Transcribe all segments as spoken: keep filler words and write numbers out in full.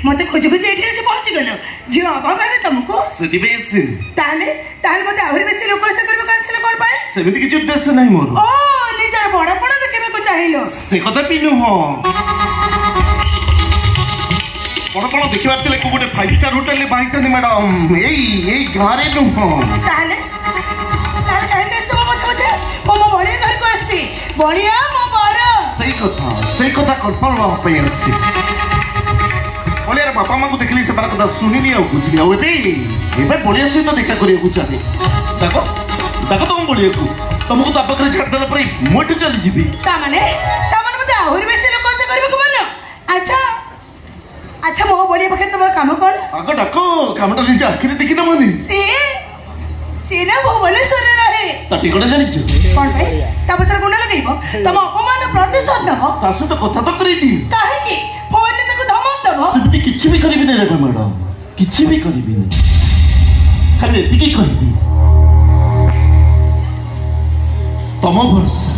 मते खोज खोज एठी आसी पहुंची गलो जे अभाव है तुमको सेति बेसी ताले ताले मते आहुरी बेसी लोक से करबे कासले कोन पाए सेमिति किछ उद्देश्य नहीं मोर ओ निजर बड़ा पड़ा देखेबे को चाहिलो से कथा पिनु हो बड़ा बड़ा देखिबार तले को गोटे फाइव स्टार होटल ले बाइकनी मैडम एई एई घरे नु हो ताले ताले कहते सो मछ मछ मो मो बड़े घर को आसी बढ़िया मो बारो सही कथा सही कथा कन्फर्म हो पे अछि बोले रे बापा मां को देखली से बार कथा सुनिनी आ बुझली आ एबे एबे बढ़िया से तो देखा करिया को चाहे देखो देखो तुम बढ़िया को तुमको तो अपकरे छाड़ देला परे मोटू चली जीबी ता माने ता माने मते आहुरी बेसी लोक से करबे को मन अच्छा अच्छा मो बढ़िया पखे तुम काम कर आको डाको कामटा निजा आखिरे देखि न माने से से ना वो बोले सुन रहे ताटी कोडे जानि छ कोन भाई ता पसर गुंडा लगेइबो तम अपमान प्रतिशोध दबो तासे तो कथा तो करी दी काहे की फोन ने तको धमक दबो सिबती किछि भी करिबि नै रे मैडम किछि भी करिबि नै खाली एतिकी कहिबि तम भरोसा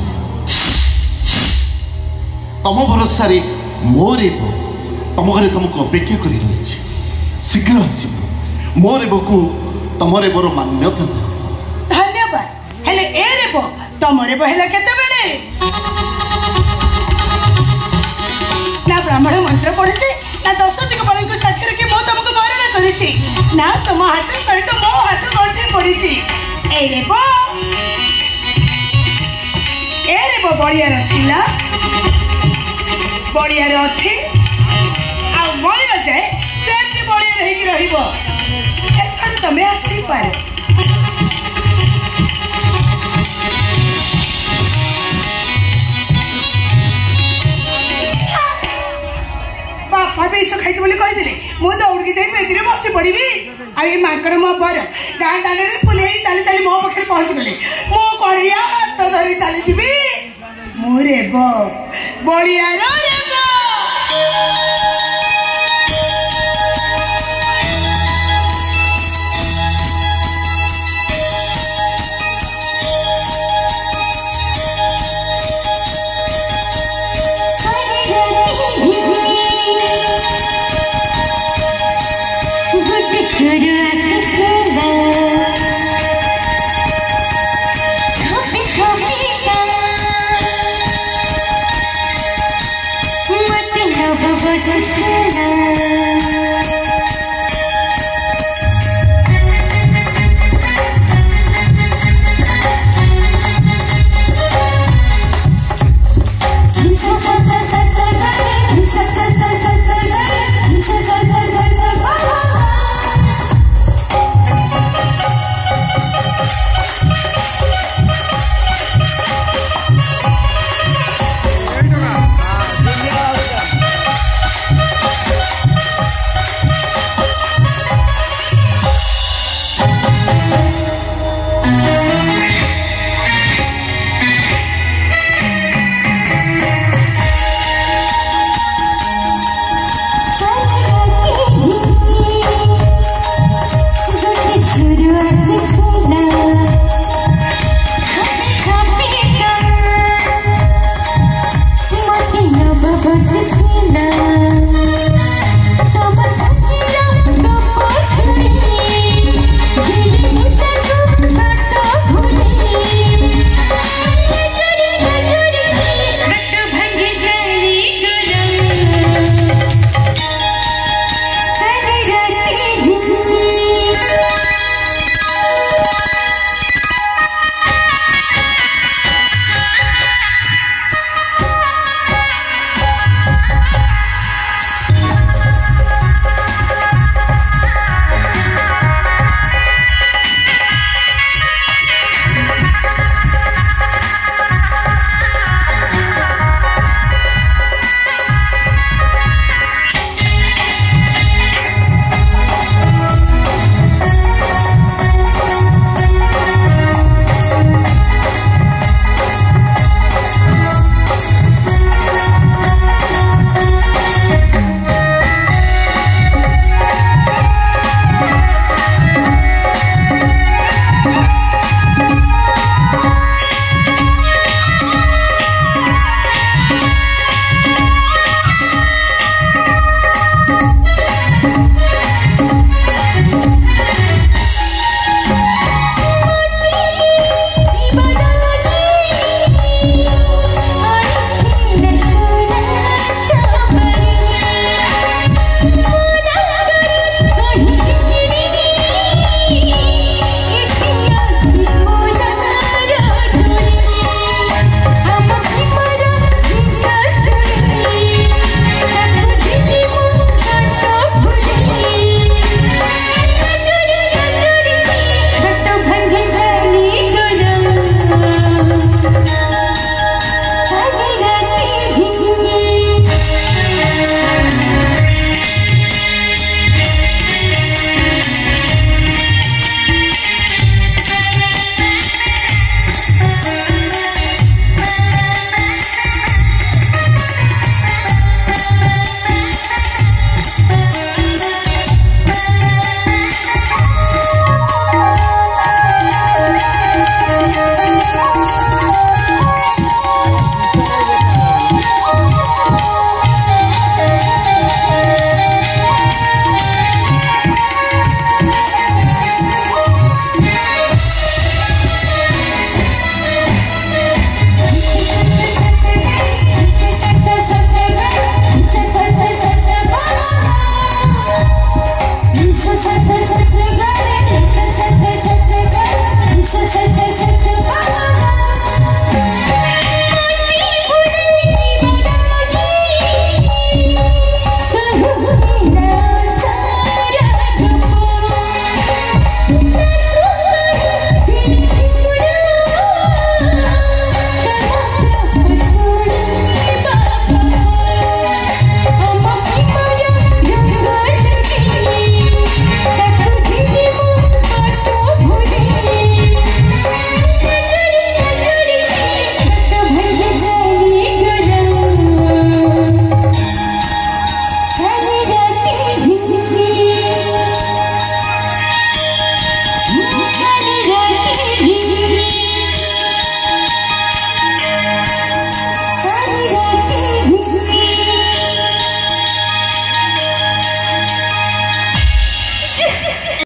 तम भरोसा रे मोरे तम घरे तुमको अपेक्षा कर रही शीघ्र आसब मोर बको तुम रेबर मान्यता धन्यवाद हेले ए रेब तुम रेब हेला केते बेले ना ब्राह्मण मंत्र पढ़े ना दश दिग बल को साक्षी रखी मो तुमको वर्णन करिछि ना तुम हाथ सहित मो हाथ गंठे पड़िछि ए रेब ए रेब बड़िया रखिला बड़िया रे अछि मरिया जाए सेमती बढ़िया रही रहिबो एथर तमे आसी पारे बापा भी इसो खाइछ बोली कहि दिले मु दौड़ के जाई बेदी रे बसी पड़ीबी आ ए माकड़ मो पर गां दाने रे पुलेई चाली चाली मो पखरे पहुंच गले मो कड़िया हाथ धरी चाली जीबी मु रेबो बढ़िया रे रेबो What the love was